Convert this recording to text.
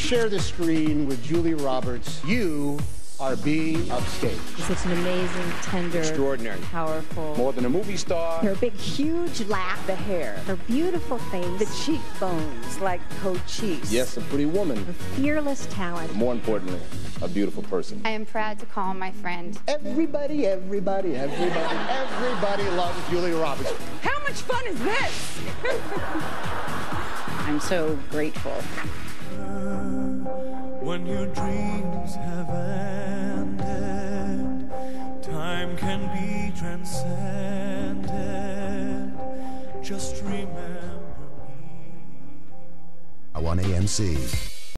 share the screen with Julia Roberts, you are being upstage. Such an amazing, tender, extraordinary, powerful. More than a movie star. Her big, huge laugh, the hair, her beautiful face, the cheekbones like Cochise. Yes, a pretty woman. Her fearless talent. But more importantly, a beautiful person. I am proud to call my friend. Everybody loves Julia Roberts. How much fun is this? I'm so grateful. When your dreams have ended, time can be transcended. Just remember me. On AMC.